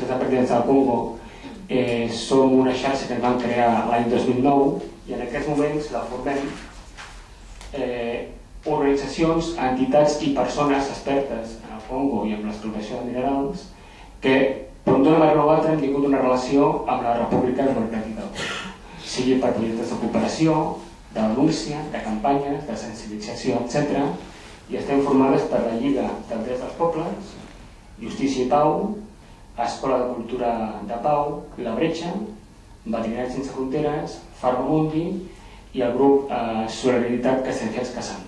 xarxa de pertinença del Congo som una xarxa que ens vam crear l'any 2009 i en aquests moments la formem organitzacions, entitats i persones expertes en el Congo i en l'explotació de minerals que per d'una manera o altra han tingut una relació amb la República Democràtica del Congo, sigui per projectes de cooperació, de denúncia, de campanyes, de sensibilització, etc. I estem formades per la Lliga dels Drets dels Pobles, Justícia i Pau, Escola de Cultura de Pau, La Bretxa, Veterinaris Sense Fronteres, Farmamundi i el grup Solidaritat Castelldefels Casando.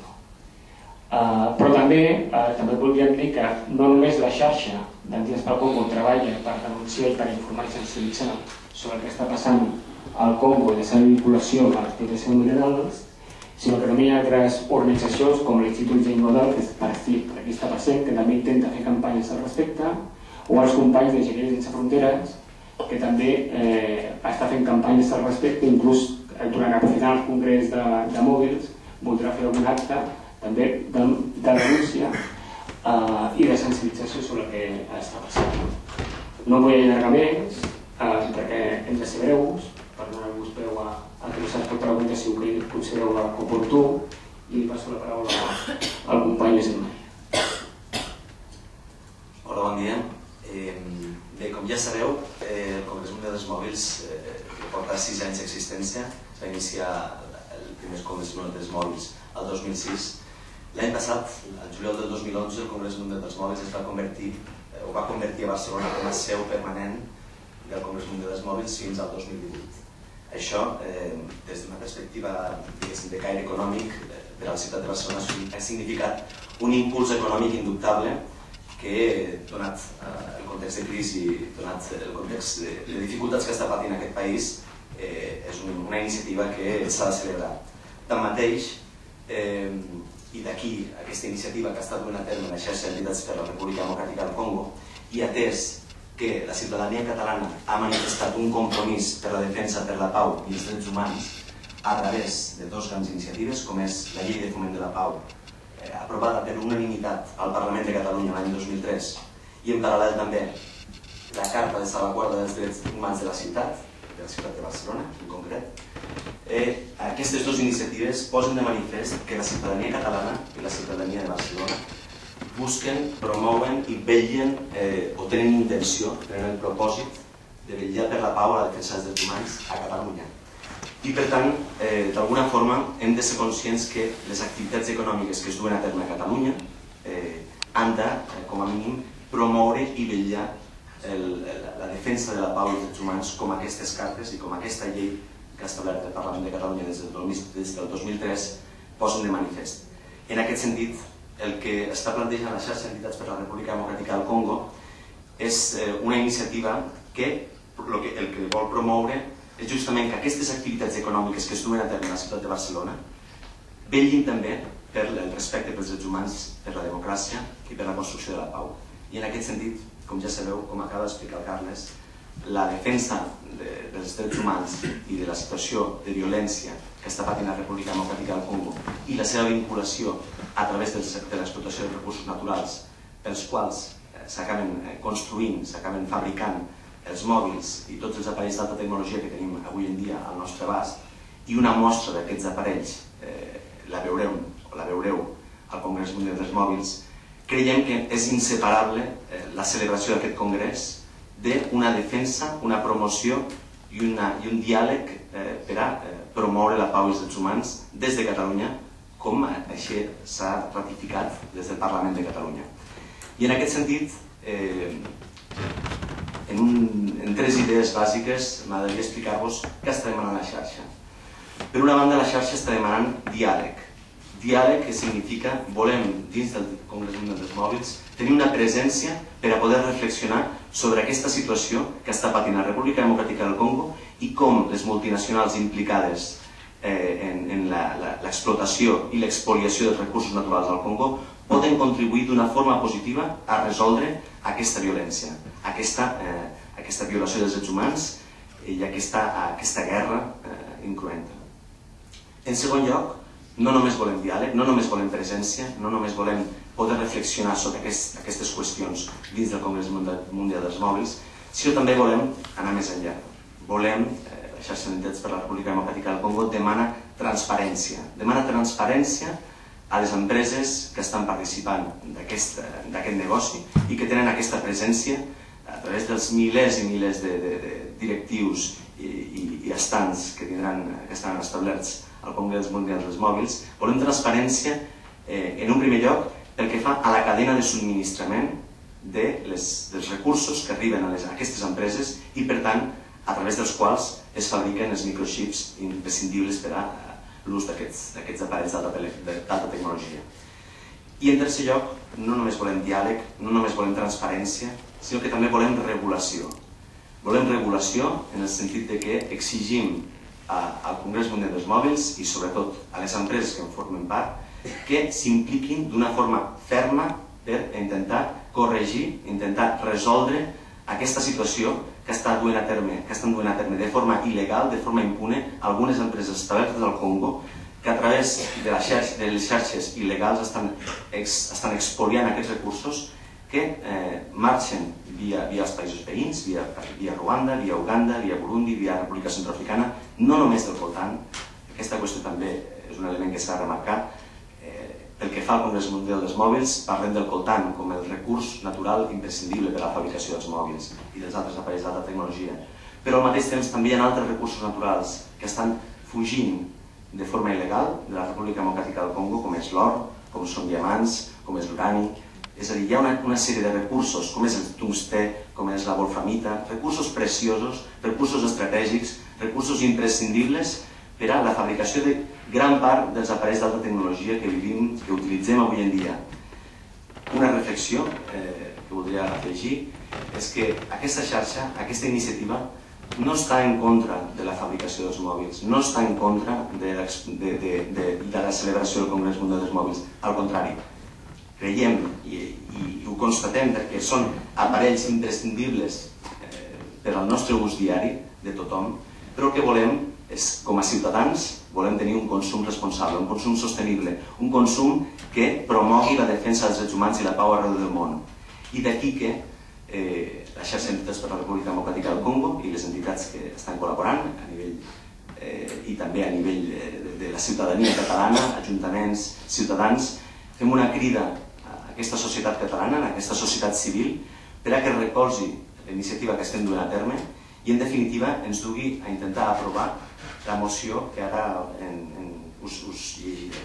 Però també voldríem dir que no només la xarxa d'entitats pel Congo treballa per denunciar i per informar i sensibilitzar sobre el que està passant al Congo i la seva vinculació amb l'explotació de minerals, sinó que també hi ha altres organitzacions com l'Institut Jane Goddard, que per aquí està present, que també intenta fer campanyes al respecte, o els companys d'Enginyeria Sense Fronteres, que també està fent campanyes al respecte, inclús durant el final congrés de mòbils voldrà fer algun acte també de denúncia i de sensibilització sobre el que està passant. No vull allargar més perquè hem de ser breus per donar-vos peu a que us pot preguntar si ho considereu oportú i passo la paraula al company Josep Maria. Hola, bon dia. Bé, com ja sabeu, el Congrés Mundial dels Mòbils porta 6 anys d'existència. Es va iniciar el primer Congrés Mundial dels Mòbils el 2006. L'any passat, el juliol del 2011, el Congrés Mundial dels Mòbils va convertir a Barcelona com a seu permanent del Congrés Mundial dels Mòbils fins al 2018. Això, des d'una perspectiva de caire econòmic, per a la ciutat de Barcelona ha significat un impuls econòmic indubtable que, donat el context de crisi, donat el context de dificultats que està patint aquest país, és una iniciativa que s'ha de celebrar. Tanmateix, i d'aquí aquesta iniciativa que ha estat duent a terme la xarxa d'entitats per la República Democràtica del Congo, i atès que la ciutadania catalana ha manifestat un compromís per la defensa, per la pau i els drets humans a través de 2 grans iniciatives, com és la Llei de Foment de la Pau, aprovada per unanimitat al Parlament de Catalunya l'any 2003, i en paral·lel també la Carta de Salvaguarda dels Drets Humans de la ciutat de Barcelona, en concret. Aquestes 2 iniciatives posen de manifest que la ciutadania catalana i la ciutadania de Barcelona busquen, promouen i vetllen o tenen intenció, tenen el propòsit de vetllar per la pau i la defensa dels drets humans a Catalunya. I per tant, d'alguna forma, hem de ser conscients que les activitats econòmiques que es duen a terme a Catalunya han de, com a mínim, promoure i vetllar la defensa de la pau i els drets humans com aquestes cartes i com aquesta llei que ha establert el Parlament de Catalunya des del 2003 posen de manifest. En aquest sentit, el que està plantejant la xarxa d'entitats per la República Democràtica del Congo és una iniciativa que el que vol promoure és justament que aquestes activitats econòmiques que es duen a terme a la ciutat de Barcelona vetllin també per el respecte pels drets humans, per la democràcia i per la construcció de la pau. I en aquest sentit, com ja sabeu, com acaba d'explicar el Carles, la defensa dels drets humans i de la situació de violència que està patint la República Democràtica del Congo i la seva vinculació a través de l'explotació de recursos naturals pels quals s'acaben construint, s'acaben fabricant els mòbils i tots els aparells d'alta tecnologia que tenim avui en dia al nostre abast, i una mostra d'aquests aparells la veureu al Congrés Mundial dels Mòbils, creiem que és inseparable la celebració d'aquest congrés d'una defensa, una promoció i un diàleg per a promoure la pau i els drets humans des de Catalunya, com així s'ha ratificat des del Parlament de Catalunya. I en aquest sentit, en 3 idees bàsiques m'agradaria explicar-vos què està demanant la xarxa. Per una banda, la xarxa està demanant diàleg. Diàleg que significa, volem, dins del Congrés Mundial dels Mòbils, tenir una presència per a poder reflexionar sobre aquesta situació que està patint la República Democràtica del Congo i com les multinacionals implicades en l'explotació i l'expoliació dels recursos naturals del Congo poden contribuir d'una forma positiva a resoldre aquesta violència, aquesta violació dels drets humans i aquesta guerra incruenta. En segon lloc, no només volem diàleg, no només volem presència, no només volem poder reflexionar sobre aquestes qüestions dins del Congrés Mundial dels Mòbils, sinó també volem anar més enllà. Volem, la xarxa d'entitats per la República Democràtica del Congo demana transparència. Demana transparència a les empreses que estan participant d'aquest negoci i que tenen aquesta presència a través dels milers i milers de directius i estants que estan establerts al Congrés Mundial dels Mòbils. Volem transparència, en un primer lloc, pel que fa a la cadena de subministrament dels recursos que arriben a aquestes empreses i, per tant, a través dels quals es fabriquen els microchips imprescindibles per a l'ús d'aquests aparells d'alta tecnologia. I, en tercer lloc, no només volem diàleg, no només volem transparència, sinó que també volem regulació. Volem regulació en el sentit que exigim al Congrés Mundial dels Mòbils i, sobretot, a les empreses que en formen part, que s'impliquin d'una forma ferma per intentar corregir, intentar resoldre aquesta situació que estan duent a terme de forma il·legal, de forma impune, algunes empreses establertes al Congo que a través de les xarxes il·legals estan expoliant aquests recursos que marxen via els països veïns, via Ruanda, via Uganda, via Burundi, via República Centroafricana, no només del coltan. Aquesta qüestió també és un element que s'ha de remarcar. Pel que fa al Congrés Mundial dels Mòbils, parlem del coltan com el recurs natural imprescindible per a la fabricació dels mòbils i dels altres aparells d'alta tecnologia. Però al mateix temps també hi ha altres recursos naturals que estan fugint de forma il·legal de la República Democràtica del Congo, com és l'or, com són diamants, com és l'urani. És a dir, hi ha una sèrie de recursos, com és el tungstè, com és la wolframita, recursos preciosos, recursos estratègics, recursos imprescindibles per a la fabricació de gran part dels aparells d'alta tecnologia que vivim, que utilitzem avui en dia. Una reflexió que voldria afegir és que aquesta xarxa, aquesta iniciativa, no està en contra de la fabricació dels mòbils, no està en contra de la celebració del Congrés Mundial dels Mòbils. Al contrari, creiem i ho constatem perquè són aparells imprescindibles per al nostre ús diari de tothom, però el que volem és, com a ciutadans, volem tenir un consum responsable, un consum sostenible, un consum que promogui la defensa dels drets humans i la pau arreu del món. I d'aquí que la xarxa d'entitats per la República Democràtica del Congo i les entitats que estan col·laborant a nivell i també a nivell de la ciutadania catalana, ajuntaments, ciutadans, fem una crida a aquesta societat catalana, a aquesta societat civil, per a que recolzi la iniciativa que estem duent a terme i, en definitiva, ens dugui a intentar aprovar la moció que ara us llegiré.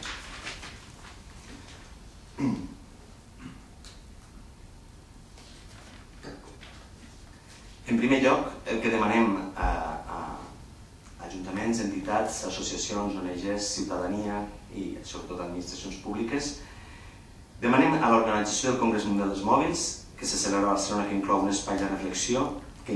En primer lloc, el que demanem a ajuntaments, entitats, associacions, ONGs, ciutadania i, sobretot, administracions públiques, demanem a l'organització del Congrés Mundial dels Mòbils, que se celebra a Barcelona, que inclogui un espai de reflexió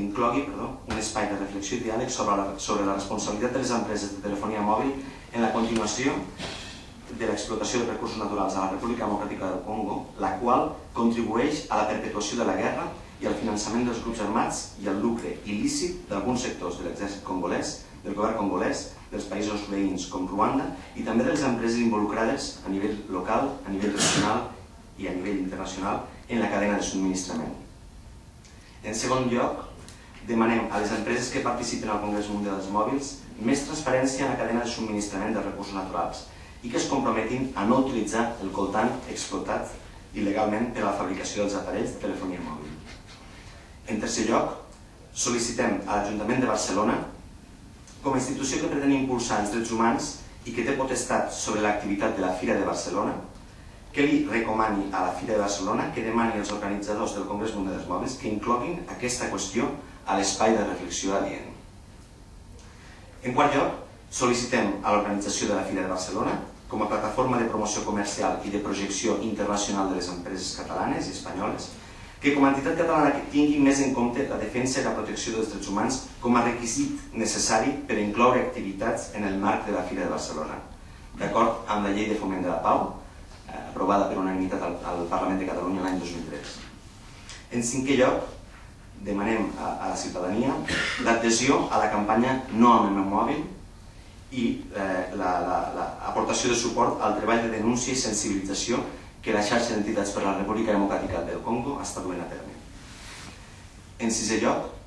i diàleg sobre la responsabilitat de les empreses de telefonia mòbil en la continuació de l'explotació de recursos naturals a la República Democràtica del Congo, la qual contribueix a la perpetuació de la guerra i al finançament dels grups armats i al lucre il·lícit d'alguns sectors de l'exèrcit congolès, del govern congolès, dels països veïns com Ruanda i també de les empreses involucrades a nivell local, a nivell regional i a nivell internacional en la cadena de subministrament. En segon lloc, demanem a les empreses que participen al Congrés Mundial dels Mòbils més transparència en la cadena de subministrament de recursos naturals i que es comprometin a no utilitzar el coltan explotat il·legalment per a la fabricació dels aparells de telefonia mòbil. En tercer lloc, sol·licitem a l'Ajuntament de Barcelona, com a institució que pretén impulsar els drets humans i que té potestat sobre l'activitat de la Fira de Barcelona, que li recomani a la Fira de Barcelona que demani als organitzadors del Congrés Mundial dels Mòbils que incloguin aquesta qüestió a l'espai de reflexió adient. En quart lloc, sol·licitem a l'organització de la Fira de Barcelona, com a plataforma de promoció comercial i de projecció internacional de les empreses catalanes i espanyoles, que com a entitat catalana tingui més en compte la defensa i la protecció dels drets humans com a requisit necessari per incloure activitats en el marc de la Fira de Barcelona, d'acord amb la Llei de Foment de la Pau, aprovada per unanimitat al Parlament de Catalunya l'any 2003. En cinquè lloc, demanem a la ciutadania l'adhesió a la campanya No amb el meu mòbil i l'aportació de suport al treball de denúncia i sensibilització que la xarxa d'entitats per la República Democràtica del Congo està duent a terme. En sisè lloc,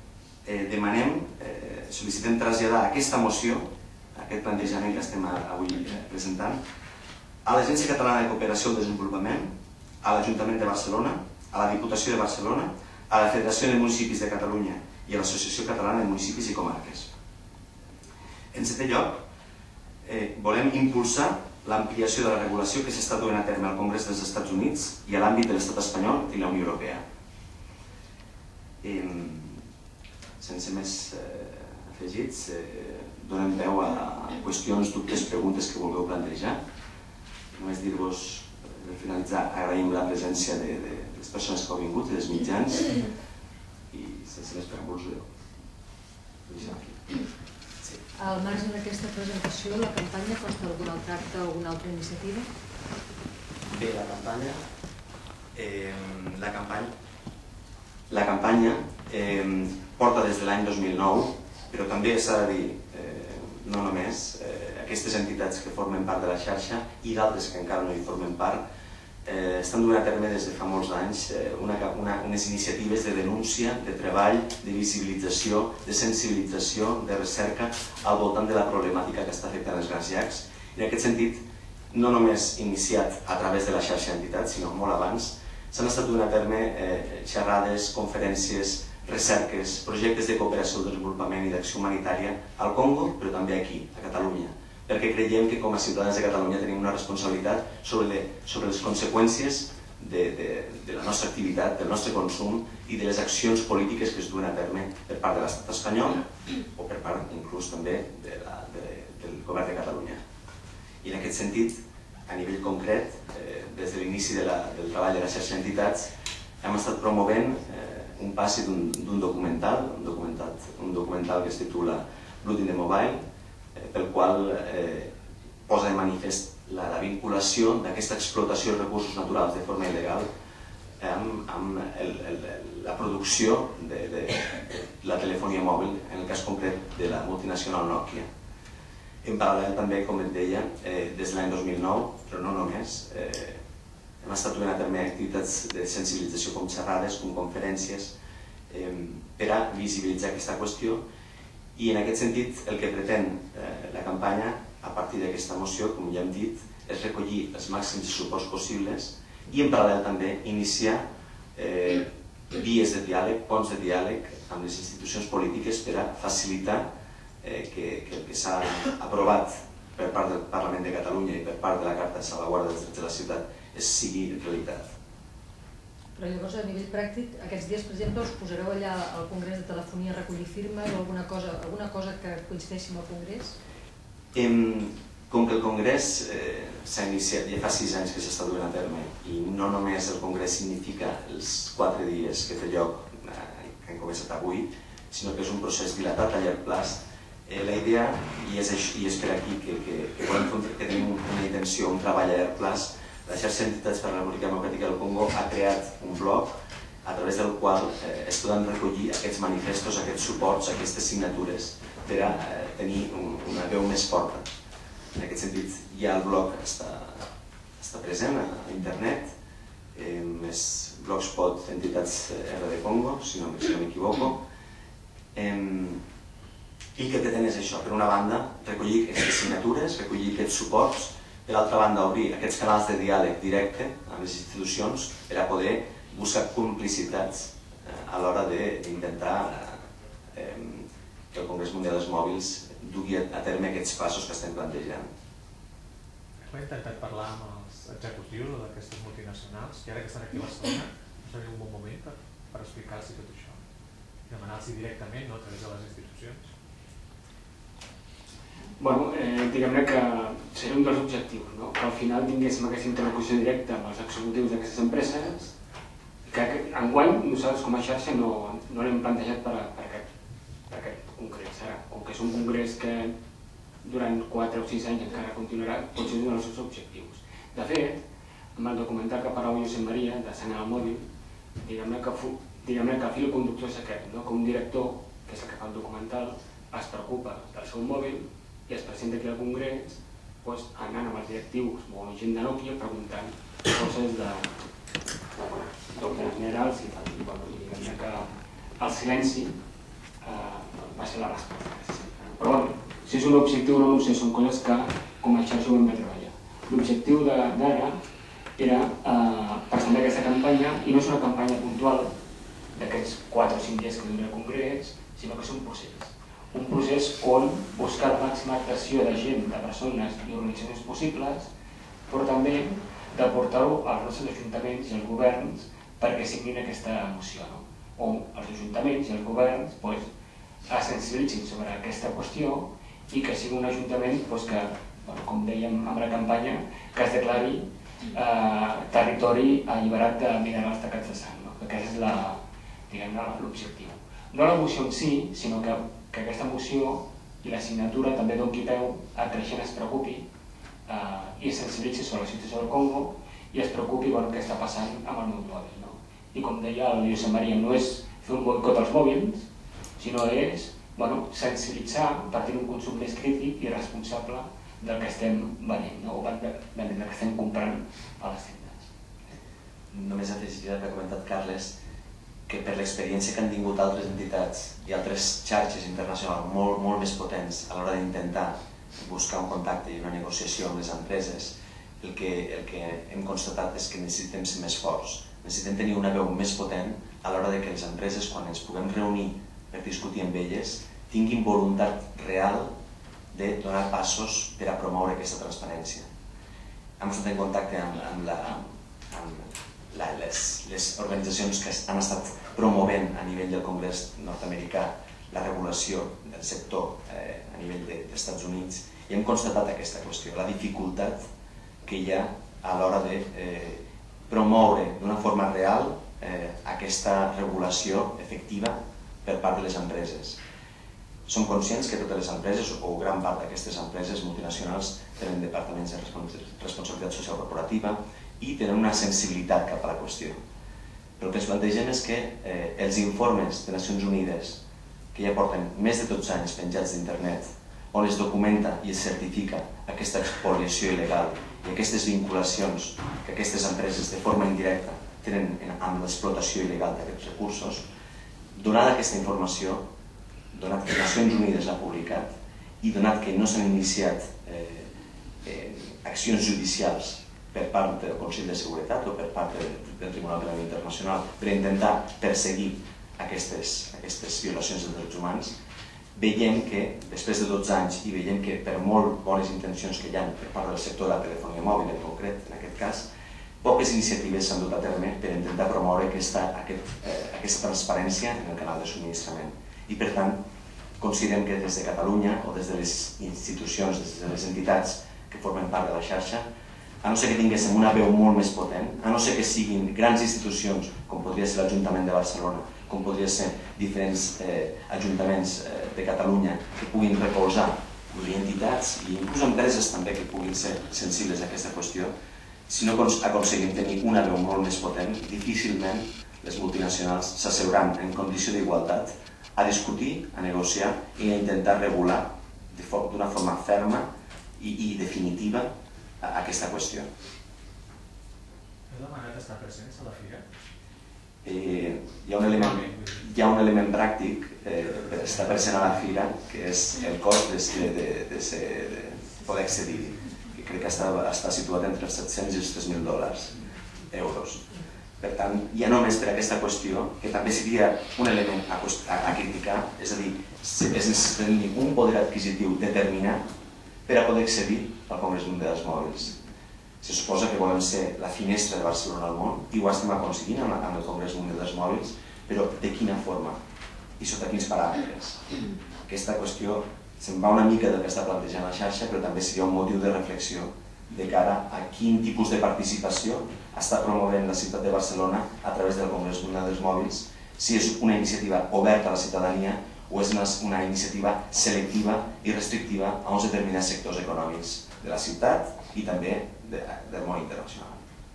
demanem, sol·licitem traslladar aquesta moció, aquest plantejament que estem avui presentant, a l'Agència Catalana de Cooperació al Desenvolupament, a l'Ajuntament de Barcelona, a la Diputació de Barcelona, a la Federació de Municipis de Catalunya i a l'Associació Catalana de Municipis i Comarques. En setè lloc, volem impulsar l'ampliació de la regulació que s'està duent a terme al Congrés dels Estats Units i a l'àmbit de l'Estat espanyol i la Unió Europea. Sense més afegits, donem veu a qüestions, dubtes, preguntes que vulgueu plantejar. Només dir-vos, per finalitzar, agraïm la presència de les persones que heu vingut i dels mitjans i sense més preàmbuls ho deixem aquí. Al marge d'aquesta presentació, la campanya consta d'algun altre acte o alguna altra iniciativa? Bé, la campanya porta des de l'any 2009, però també s'ha de dir, no només, aquestes entitats que formen part de la xarxa i d'altres que encara no hi formen part, estan duent a terme des de fa molts anys unes iniciatives de denúncia, de treball, de visibilització, de sensibilització, de recerca al voltant de la problemàtica que està afectant els grans llacs. I en aquest sentit, no només iniciat a través de la xarxa d'entitats, sinó molt abans, s'han estat duent a terme xerrades, conferències, recerques, projectes de cooperació al desenvolupament i d'acció humanitària al Congo, però també aquí, a Catalunya, perquè creiem que com a ciutadans de Catalunya tenim una responsabilitat sobre les conseqüències de la nostra activitat, del nostre consum i de les accions polítiques que es duen a terme per part de l'estat espanyol o per part inclús també del govern de Catalunya. I en aquest sentit, a nivell concret, des de l'inici del treball de la xarxa d'entitats, hem estat promovent un passi d'un documental que es titula Blood in the Mobile, pel qual posa de manifest la vinculació d'aquesta explotació de recursos naturals de forma il·legal amb la producció de la telefonia mòbil, en el cas concret de la multinacional Nokia. En paral·lel també, com et deia, des de l'any 2009, però no només, hem estat duent a terme activitats de sensibilització com xerrades, com conferències, per a visibilitzar aquesta qüestió. I en aquest sentit, el que pretén la campanya, a partir d'aquesta moció, com ja hem dit, és recollir els màxims suports possibles i en paral·lel també iniciar vies de diàleg, ponts de diàleg amb les institucions polítiques per a facilitar que el que s'ha aprovat per part del Parlament de Catalunya i per part de la Carta de Salvaguarda dels Drets de la Ciutat sigui realitat. Però llavors, a nivell pràctic, aquests dies, per exemple, us posareu allà al Congrés de Telefonia a recollir firmes o alguna cosa que coincideixi amb el Congrés? Com que el Congrés s'ha iniciat ja fa 6 anys que s'està duent a terme i no només el Congrés significa els 4 dies que té lloc, que han començat avui, sinó que és un procés dilatat a llarg plaç, la idea, i és per aquí que tenim una intenció, un treball a llarg plaç, la xarxa d'entitats per la República Democràtica del Congo ha creat un blog a través del qual es poden recollir aquests manifestos, aquests suports, aquestes signatures per a tenir una veu més forta. En aquest sentit, ja el blog està present a internet, és Blogspot Entitats RD Congo, si no m'equivoco, i que pretén és això, per una banda, recollir aquestes signatures, recollir aquests suports, per altra banda, obrir aquests canals de diàleg directe amb les institucions per a poder buscar complicitats a l'hora d'intentar que el Congrés Mundial dels Mòbils dugui a terme aquests passos que estem plantejant. Hem intentat parlar amb els executius d'aquestes multinacionals i ara que estan aquí a Barcelona no seria un bon moment per explicar-los tot això i demanar-los directament a través de les institucions. Bueno, diguem-ne que seria un dels objectius, que al final tinguéssim aquesta interlocució directa amb els executius d'aquestes empreses, que enguany nosaltres com a xarxa no l'hem plantejat per aquest congrés. Ara, com que és un congrés que durant 4 o 6 anys encara continuarà, potser és un dels seus objectius. De fet, amb el documental que parla Josep Maria, de Senyal Mòbil, diguem-ne que el fil conductor és aquest, que un director, que és el que fa el documental, es preocupa del seu mòbil i es presenta aquí al Congrés anant amb els directius o gent de Nokia preguntant coses de doctrines generals i tal. Diguem-ne que el silenci va ser la resposta. Però bueno, si és un objectiu o una moció són coses que com a xarxa ho hem de treballar. L'objectiu d'ara era presentar aquesta campanya, i no és una campanya puntual d'aquests 4 o 5 dies que dura el congrés, sinó que és un procés. Un procés on buscar la màxima actuació de gent, de persones i organitzacions possibles, però també de portar-ho als nostres ajuntaments i als governs perquè signin aquesta moció, on els ajuntaments i els governs es sensibilitzin sobre aquesta qüestió i que sigui un ajuntament que, com dèiem amb la campanya, que es declari territori alliberat de minerals tacats de sang, que aquest és l'objectiu. No la moció en si, sinó que aquesta moció i la signatura també doni peu a que la gent es preocupi i es sensibilitzi sobre la situació del Congo i es preocupi què està passant amb el món mòbil. I com deia el Josep Maria, no és fer un boicot als mòbils, sinó és sensibilitzar per tenir un consum més crític i responsable del que estem venent, o del que estem comprant a les tendes. Només afegiria el que ha comentat Carles, que per l'experiència que han tingut altres entitats i altres xarxes internacionals molt més potents a l'hora d'intentar buscar un contacte i una negociació amb les empreses, el que hem constatat és que necessitem ser més forts, necessitem tenir una veu més potent a l'hora que les empreses, quan ens puguem reunir per discutir amb elles, tinguin voluntat real de donar passos per a promoure aquesta transparència. Hem estat en contacte amb les organitzacions que han estat promovent a nivell del Congrés nord-americà la regulació del sector a nivell dels Estats Units i hem constatat aquesta qüestió, la dificultat que hi ha a l'hora de promoure d'una forma real aquesta regulació efectiva per part de les empreses. Som conscients que totes les empreses, o gran part d'aquestes empreses multinacionals, tenen departaments de responsabilitat social corporativa i tenen una sensibilitat cap a la qüestió. Però el que ens plantegem és que els informes de Nacions Unides, que ja porten més de 12 anys penjats d'internet, on es documenta i es certifica aquesta expoliació il·legal i aquestes vinculacions que aquestes empreses de forma indirecta tenen amb l'explotació il·legal d'aquests recursos, donada aquesta informació, donat que Nacions Unides l'ha publicat i donat que no s'han iniciat accions judicials per part del Consell de Seguretat o per part del Tribunal Penal Internacional per intentar perseguir aquestes violacions dels drets humans, veiem que després de 12 anys i veiem que per molt bones intencions que hi ha per part del sector de la telefonia mòbil en concret, en aquest cas, poques iniciatives s'han dut a terme per intentar promoure aquesta transparència en el canal de subministrament. I per tant, considerem que des de Catalunya o des de les institucions, des de les entitats que formen part de la xarxa, a no ser que tinguéssim una veu molt més potent, a no ser que siguin grans institucions, com podria ser l'Ajuntament de Barcelona, com podria ser diferents ajuntaments de Catalunya que puguin recolzar i entitats i inclús empreses també que puguin ser sensibles a aquesta qüestió, si no aconseguim tenir una veu molt més potent, difícilment les multinacionals s'asseuran en condició d'igualtat a discutir, a negociar i a intentar regular d'una forma ferma i definitiva aquesta qüestió. Heu demanat estar presents a la fira? Hi ha un element pràctic per estar present a la fira, que és el cost de poder accedir-hi, que crec que està situat entre els $700 i els $3.000 euros. Per tant, ja només per aquesta qüestió, que també seria un element a criticar, és a dir, es necessita tenir un poder adquisitiu determinat per a poder accedir al Congrés Mundial dels Mòbils. Se suposa que volem ser la finestra de Barcelona al món i ho estem aconseguint amb el Congrés Mundial dels Mòbils, però de quina forma i sota quins paràmetres? Aquesta qüestió se'n va una mica del que està plantejant la xarxa, però també seria un motiu de reflexió de cara a quin tipus de participació està promovent la ciutat de Barcelona a través del Congrés Mundial dels Mòbils, si és una iniciativa oberta a la ciutadania o és una iniciativa selectiva i restrictiva a uns determinats sectors econòmics de la ciutat i també del món internacional.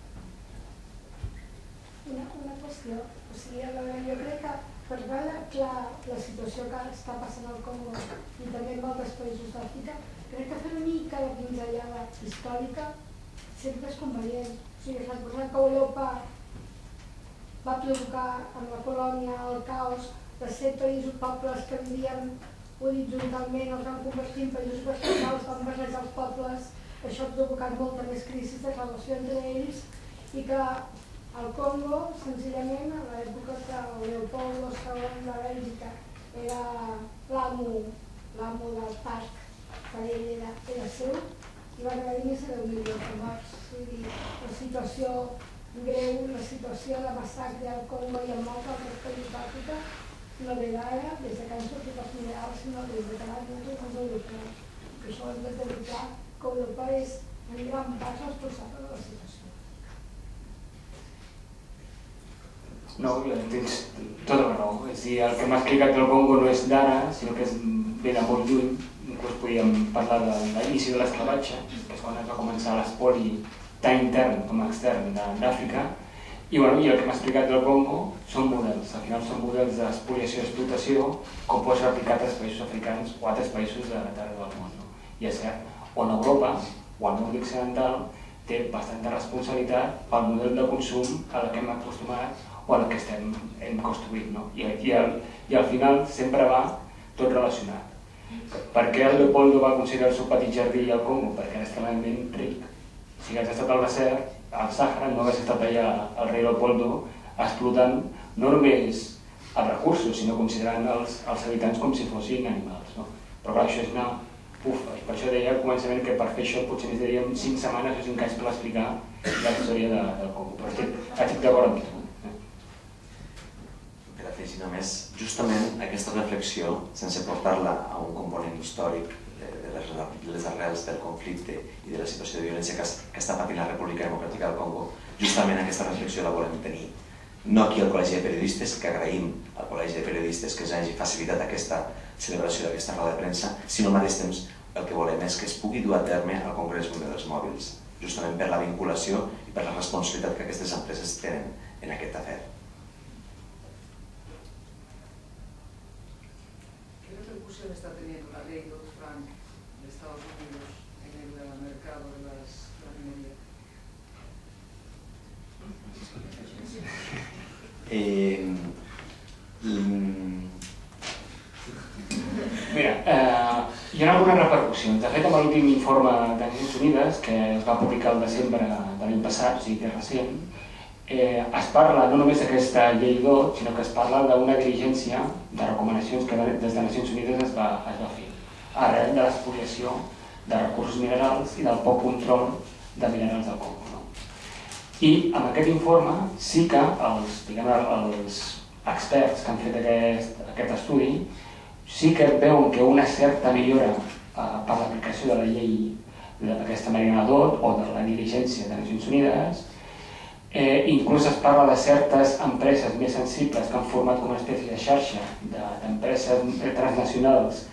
Una qüestió, jo crec que per veure la situació que està passant al Congo i també en altres països d'Àfrica, crec que fer una mica de pinzellada històrica sempre és convenient. O sigui, recordar que Europa va provocar amb la colònia el caos de 7 països pobles que vivien horitzontalment els van convertir en països verticals, van barrejar els pobles, això ha provocat molta més crisi de relació entre ells i que al Congo, senzillament, a l'època que Leopoldo II de Bèlgica era l'amo del parc, per ell era seu, i van haver més de 10 milions de morts. La situació greu, la situació de massacre al Congo i en molts altres països d'Àfrica no ve d'ara, des que han sortit els minerals, sinó des que l'han vingut els europeus. Això ho hem de dedicar que Europa és en gran part responsable de la situació. No, tens tota la raó. És a dir, el que m'ha explicat del Congo no és d'ara, sinó que ve de molt lluny. Inclús podíem parlar de l'inici de l'esclavatge, que és quan es va començar l'espoli tant intern com extern d'Àfrica. I el que m'ha explicat del Congo són models. Al final són models d'espoliació i explotació com pots replicar a altres països africans o altres països d'arreu del món. I és cert, on Europa o el nord occidental té bastanta responsabilitat pel model de consum a la que hem acostumat o a la que hem construït. I al final sempre va tot relacionat. Per què el Leopoldo va considerar el seu petit jardí al Congo? Perquè era extremadament ric. Si hagués estat al desert, al Sàhara, no hagués estat allà el rei Leopoldo explotant no només els recursos, sinó considerant els habitants com si fossin animals. Però clar, això és anar ufa. Per això deia al començament que per fer això potser necessitaríem 5 setmanes o 5 anys per explicar la història del Congo. Però estic d'acord amb tu. Per afegir només, justament aquesta reflexió, sense portar-la a un component històric de les arrels del conflicte i de la situació de violència que està patint la República Democràtica del Congo, justament aquesta reflexió la volem tenir. No aquí al Col·legi de Periodistes, que agraïm al Col·legi de Periodistes que ens hagi facilitat aquesta celebració d'aquesta roda de premsa, sinó al mateix temps el que volem és que es pugui dur a terme al Congrés Mundial dels Mòbils, justament per la vinculació i per la responsabilitat que aquestes empreses tenen en aquest afer. ¿Qué repercusión está teniendo la ley Dodd-Frank de Estados Unidos en el mercado de la minería? Mira, hi ha algunes repercussions. De fet, amb l'últim informe de Nacions Unides, que es va publicar el desembre de l'any passat, o sigui que és recent, es parla no només d'aquesta llei Dodd, sinó que es parla d'una diligència de recomanacions que des de Nacions Unides es va fer arrel de l'espoliació de recursos minerals i del poc control de minerals del Congo. I amb aquest informe sí que els experts que han fet aquest estudi sí que veuen que una certa millora per l'aplicació de la llei d'aquesta Marina Dodd o de la diligència de Nacions Unides. Inclús es parla de certes empreses més sensibles que han format com una espècie de xarxa d'empreses transnacionals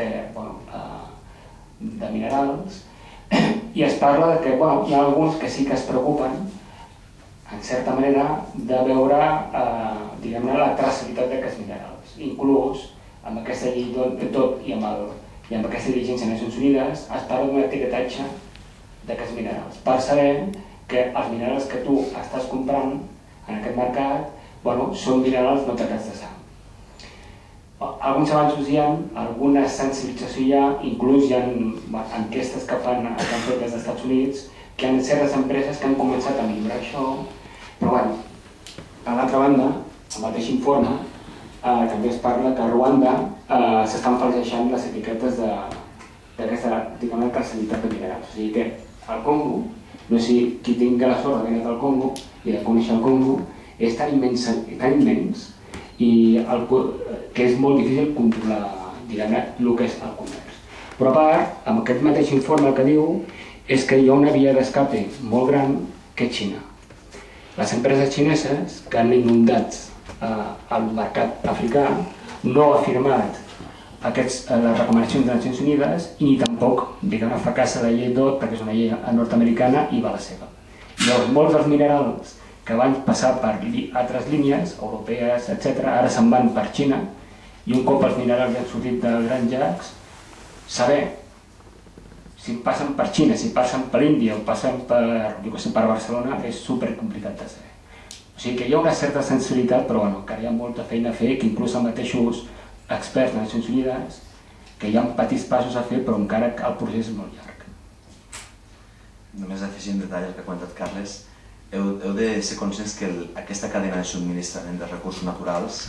de minerals, i es parla que hi ha alguns que sí que es preocupen en certa manera de veure la traçabilitat d'aquests minerals. Inclús amb aquesta llei Dodd i amb aquesta diligència de Nacions Unides es parla d'un etiquetatge d'aquests minerals per saber que els minerals que tu estàs comprant en aquest mercat són minerals no tacats de sang. Alguns avanços hi ha, alguna sensibilització hi ha, inclús hi ha enquestes que han fet des dels Estats Units que hi ha certes empreses que han començat a millorar això, però per l'altra banda, al mateix informe també es parla que a Ruanda s'estan falsejant les etiquetes d'aquesta traçabilitat de minerals. O sigui que al Congo, no sé si qui tingui la sort de venir del Congo i de conèixer el Congo, és tan immens i que és molt difícil controlar el que és el comerç. Però a part, amb aquest mateix informe el que diu és que hi ha una via d'escape molt gran que és Xina. Les empreses xineses que han inundat el mercat africà no ha firmat les recomanacions de Nacions Unides i ni tampoc fa cas a la llei Dodd perquè és una llei nord-americana i va a la seva. Llavors, molts dels minerals que van passar per altres línies, europees, etc., ara se'n van per Xina i un cop els minerals han sortit dels grans llacs, saber si passen per Xina, si passen per l'Índia o passen per Barcelona és supercomplicat de saber. O sigui que hi ha una certa sensibilitat, però encara hi ha molta feina a fer, que inclús els mateixos experts de Nacions Unides que hi ha petits passos a fer, però encara el procés és molt llarg. Només afegir un detall al que ha comentat Carles. Heu de ser conscients que aquesta cadena de subministrament de recursos naturals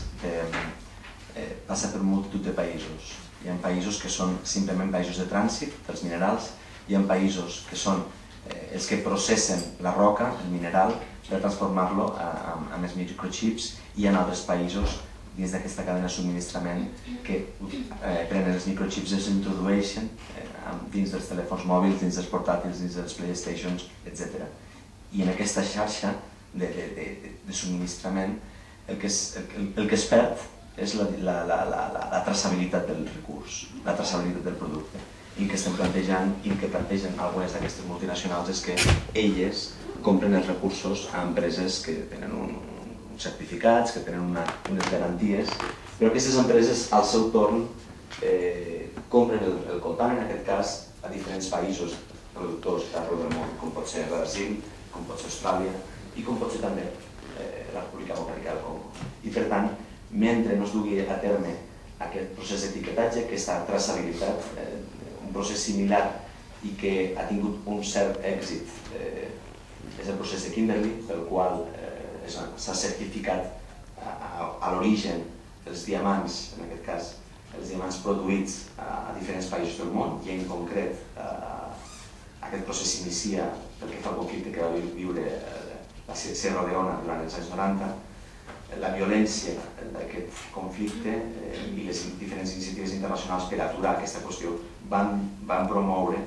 passa per multitud de països. Hi ha països que són simplement països de trànsit dels minerals, hi ha països que són els que processen la roca, el mineral, per transformar-lo en els microchips, i hi ha altres països dins d'aquesta cadena de subministrament que prenen els microchips i els introdueixen dins dels telèfons mòbils, dins dels portàtils, dins dels PlayStations, etc. I en aquesta xarxa de subministrament el que es perd és la traçabilitat del recurs, la traçabilitat del producte. I el que estem plantejant i el que plantegen algunes d'aquestes multinacionals és que elles compren els recursos a empreses que tenen uns certificats, que tenen unes garanties, però aquestes empreses al seu torn compren el coltan, en aquest cas, a diferents països productors d'arreu del món, com pot ser Brasil, com pot ser Austràlia i com pot ser també la República Democràtica del Congo. I per tant, mentre no es dugui a terme aquest procés d'etiquetatge, aquesta traçabilitat, un procés similar i que ha tingut un cert èxit és el procés de Kimberley, pel qual s'ha certificat a l'origen els diamants, en aquest cas els diamants produïts a diferents països del món, i en concret aquest procés s'inicia pel que fa al conflicte que va viure la Sierra Leona durant els anys 90. La violència d'aquest conflicte i les diferents iniciatives internacionals per aturar aquesta qüestió van promoure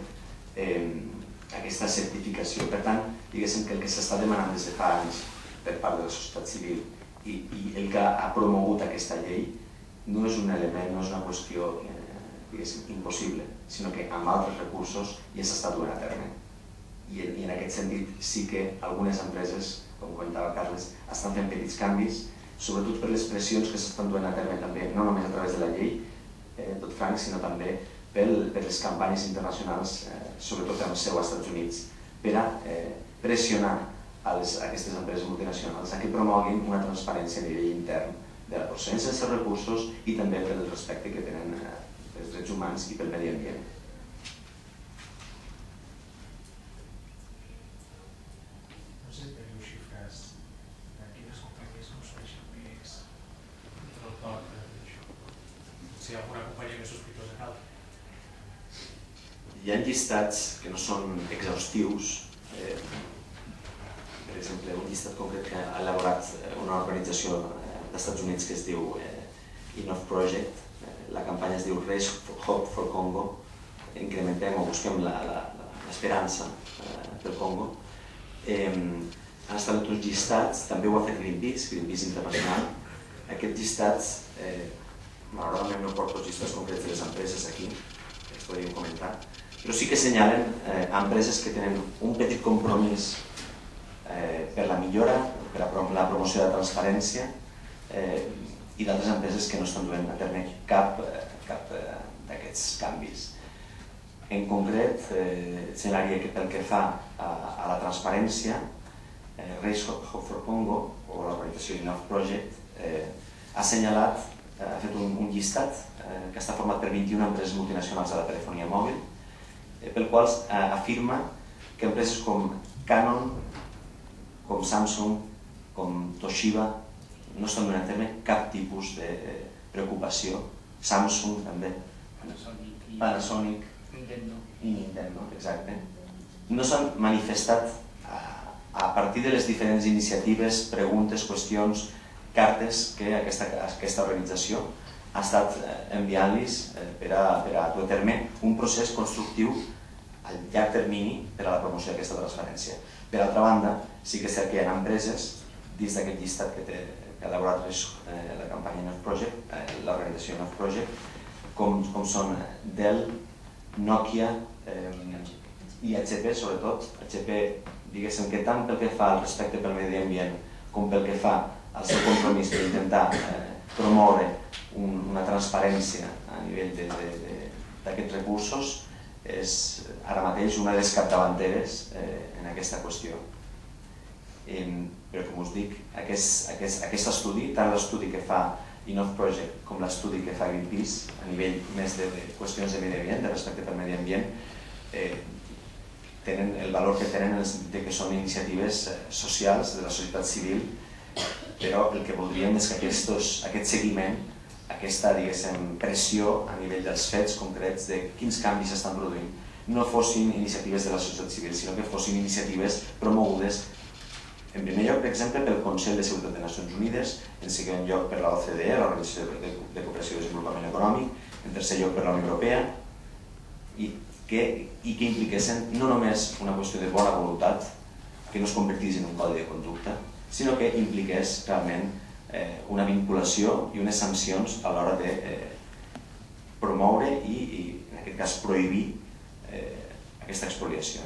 aquesta certificació. Per tant, diguéssim que el que s'està demanant des de fa anys per part de la societat civil i el que ha promogut aquesta llei no és un element, no és una qüestió impossible, sinó que amb altres recursos ja s'està duent a terme. I en aquest sentit sí que algunes empreses, com comentava Carles, estan fent petits canvis, sobretot per les pressions que s'estan duent a terme també, no només a través de la llei, tot franc, sinó també per les campanyes internacionals, sobretot amb seu als Estats Units, per a pressionar aquestes empreses multinacionals a que promoguin una transparència a nivell intern de la procedència dels seus recursos i també pel respecte que tenen pels drets humans i pel medi ambient. No sé si teniu xifres de quines companyies consumeixen més del tot d'això. Si hi ha alguna companyia més sospitosa que altra. Hi ha llistats que no són exhaustius. Per exemple, un llistat concret que ha elaborat una organització dels Estats Units que es diu Enough Project. La campanya es diu Raise Hope for Congo. Incrementem o busquem l'esperança pel Congo. Han estat uns llistats, també ho ha fet Greenpeace Internacional. Aquests llistats, malauradament no porto els llistats concrets de les empreses aquí, que els podríem comentar, però sí que assenyalen empreses que tenen un petit compromís per la millora, per la promoció de la transparència i d'altres empreses que no estan duent a terme cap d'aquests canvis. En concret, assenyalaria que pel que fa a la transparència, Raise Hope for Congo, o l'organització Enough Project, ha assenyalat, ha fet un llistat que està format per 21 empreses multinacionals de la telefonia mòbil, pel qual afirma que empreses com Canon, com Samsung, com Toshiba, no estan donant a terme cap tipus de preocupació. Samsung també, Panasonic i Nintendo, exacte. No s'han manifestat a partir de les diferents iniciatives, preguntes, qüestions, cartes que aquesta organització ha estat enviant-los per a dur a terme un procés constructiu a llarg termini per a la promoció d'aquesta transparència. Per altra banda, sí que és cert que hi ha empreses dins d'aquest llistat que ha elaborat la campanya Enough Project, l'organització Enough Project, com són Dell, Nokia i HP, sobretot. HP, diguéssim que tant pel que fa al respecte pel medi ambient com pel que fa al seu compromís per intentar promoure una transparència a nivell d'aquests recursos, és ara mateix una de les capdavanteres en aquesta qüestió. Però, com us dic, aquest estudi, tant l'estudi que fa Enough Project com l'estudi que fa Greenpeace a nivell més de qüestions de medi ambient, de respecte pel medi ambient, tenen el valor que tenen en el sentit que són iniciatives socials de la societat civil, però el que voldríem és que aquest seguiment, aquesta pressió a nivell dels fets concrets de quins canvis s'estan produint, no fossin iniciatives de la societat civil, sinó que fossin iniciatives promogudes en primer lloc, per exemple, pel Consell de Seguretat de Nacions Unides, en segon lloc per la OCDE, l'Organització de Cooperació i Desenvolupament Econòmic, en tercer lloc per la Unió Europea, i que impliquessin no només una qüestió de bona voluntat, que no es convertís en un codi de conducta, sinó que impliqués realment una vinculació i unes sancions a l'hora de promoure i, en aquest cas, prohibir aquesta expoliació.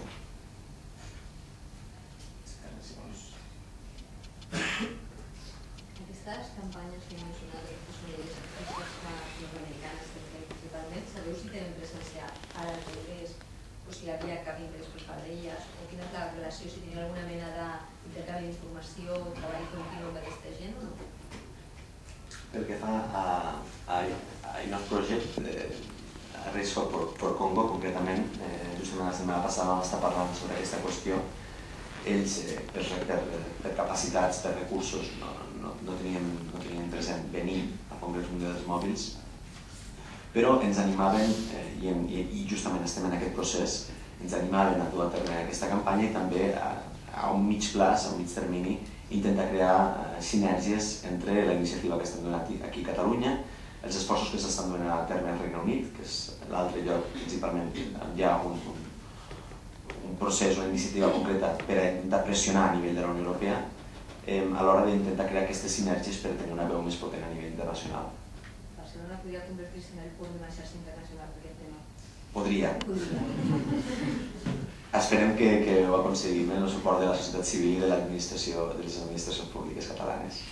Aquestes campanyes que he mencionat, aquestes medides nord-americanes, principalment, sabeu si tenen presència a les reunions o si hi havia cap interès per part d'elles, o quina és la relació, si tenen alguna mena d'intercanvi d'informació o treball continu amb aquesta gent o no? Pel que fa a Enough Project, a Race for Congo, concretament, justament la setmana passada vam estar parlant sobre aquesta qüestió. Ells, per capacitats, per recursos, no tenien present venir al Congrés Mundial dels Mòbils, però ens animaven, i justament estem en aquest procés, ens animaven a dur a terme aquesta campanya i també a un mig plaç, a un mig termini, intentar crear sinergies entre la iniciativa que estem donant aquí a Catalunya, els esforços que s'estan donant a terme al Regne Unit, que és l'altre lloc principalment on hi ha un procés, una iniciativa concreta per a intentar pressionar a nivell de la Unió Europea a l'hora d'intentar crear aquestes sinergies per tenir una veu més potent a nivell internacional. Barcelona podria convertir-se en el punt d'una xarxa internacional per aquest tema? Podria. Esperem que ho aconseguim amb el suport de la societat civil i de les administracions públiques catalanes.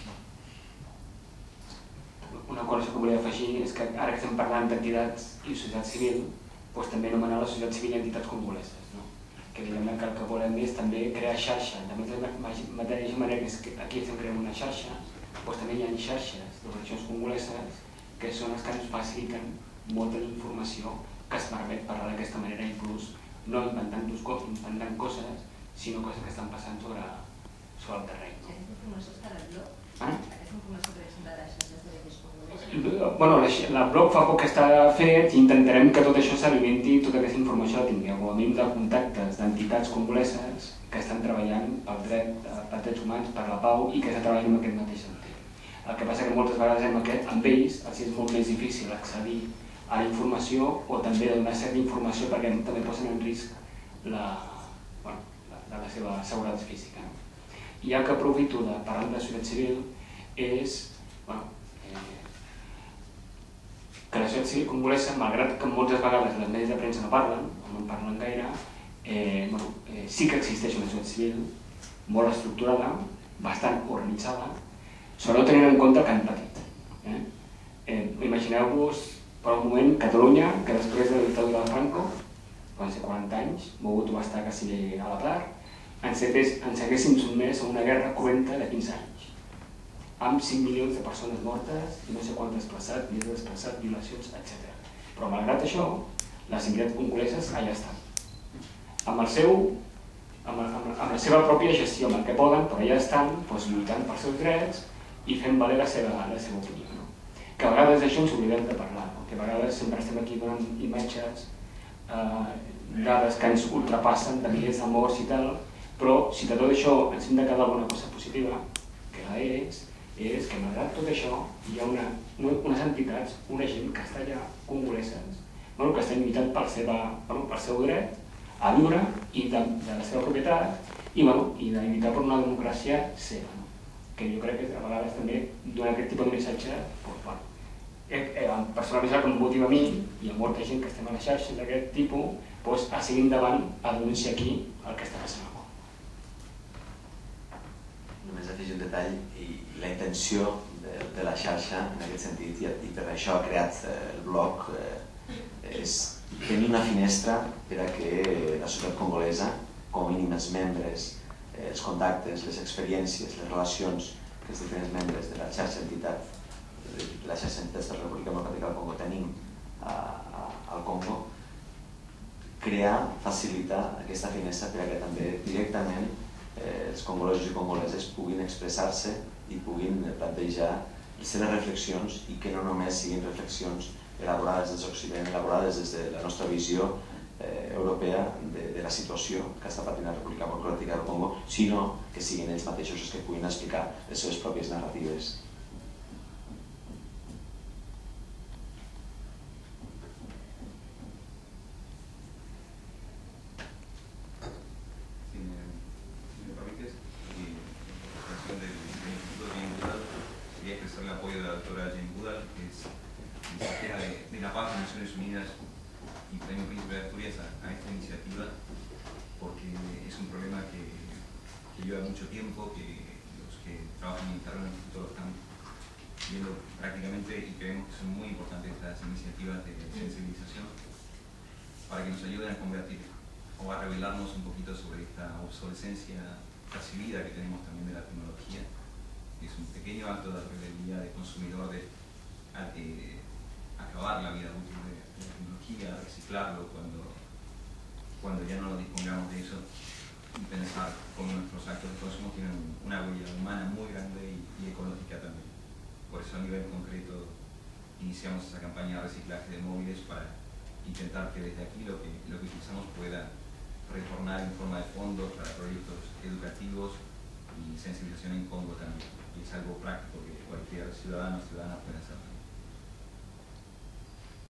Una cosa que volia afegir és que ara que estem parlant d'entitats i societat civil, també anomenar la societat civil entitats congoleses. Que evidentment que el que volem és també crear xarxa. De la mateixa manera que aquí estem creant una xarxa, també hi ha xarxes d'organitzacions congoleses que són les que ens faciliten molta informació que es permet parlar d'aquesta manera, inclús no inventant coses, sinó coses que estan passant sobre el terreny. Aquesta informació està al blog? Aquesta informació presenta a les xarxes d'organitzacions congoleses? El blog fa poc que està fet i intentarem que tot això s'alimenti, tota aquesta informació la tingueu, com a mínim de contactes d'entitats congoleses que estan treballant pel dret, pels drets humans, per la pau i que estan treballant en aquest mateix sentit. El que passa que moltes vegades amb ells els és molt més difícil accedir a la informació o també donar certa informació perquè també posen en risc la seva seguretat física. I ja que aprofito de parlar de la societat civil és que la societat civil congolesa, malgrat que moltes vegades les medis de premsa no parlen, o no en parlen gaire, sí que existeix una societat civil molt estructurada, bastant organitzada, sobretot tenint en compte que han patit. Imagineu-vos per un moment Catalunya, que després de la dictadura de Franco, van ser 40 anys, mogut va estar quasi a la part, ens haguéssim sotmès a una guerra cruenta de 15 anys, amb 5 milions de persones mortes i no sé quant desplaçat, violacions, etc. Però malgrat això, les entitats congoleses allà estan. Amb la seva pròpia gestió, amb el que poden, però allà estan lluitant pels seus drets i fent valer la seva opinió. Que a vegades d'això ens oblidem de parlar, que a vegades sempre estem aquí donant imatges, dades que ens ultrapassen de milers de morts i tal, però si de tot això ens hem de quedar alguna cosa positiva, que la és que malgrat tot això hi ha unes entitats, una gent que està allà, congoleses, que estan lluitant pel seu dret a viure i de la seva propietat i de lluitar per una democràcia seva, que jo crec que a vegades també donar aquest tipus de missatge personalment el que em motiva a mi i a molta gent que estem a les xarxes d'aquest tipus a seguir endavant a denunciar aquí el que està passant al món. Només afegir un detall, i la intenció de la xarxa en aquest sentit, i per això ha creat el blog, és tenir una finestra per a que la societat congolesa, com a mínim els membres, els contactes, les experiències, les relacions que els diferents membres de la xarxa d'entitats la xarxa d'entitats de la República Democràtica del Congo tenim al Congo, crear, facilitar aquesta finestra perquè també directament els congolesos i congoleses puguin expressar-se i puguin plantejar les seves reflexions i que no només siguin reflexions elaborades des d'Occident, elaborades des de la nostra visió europea de la situació que està patint la República Democràtica del Congo, sinó que siguin ells mateixos els que puguin explicar les seves pròpies narratives. y Premio Príncipe de Asturias a esta iniciativa, porque es un problema que lleva mucho tiempo, que los que trabajan en el terreno del instituto lo están viendo prácticamente, y creemos que son muy importantes estas iniciativas de sensibilización para que nos ayuden a convertir o a revelarnos un poquito sobre esta obsolescencia percibida que tenemos también de la tecnología. Es un pequeño acto de rebeldía de consumidor de acabar la vida útil de la tecnología, reciclarlo cuando ya no dispongamos de eso, y pensar cómo nuestros actos de consumo tienen una huella humana muy grande y ecológica también. Por eso a nivel concreto iniciamos esa campaña de reciclaje de móviles para intentar que desde aquí lo que utilizamos pueda retornar en forma de fondos para proyectos educativos y sensibilización en Congo también. Y es algo práctico que cualquier ciudadano o ciudadana puede hacer.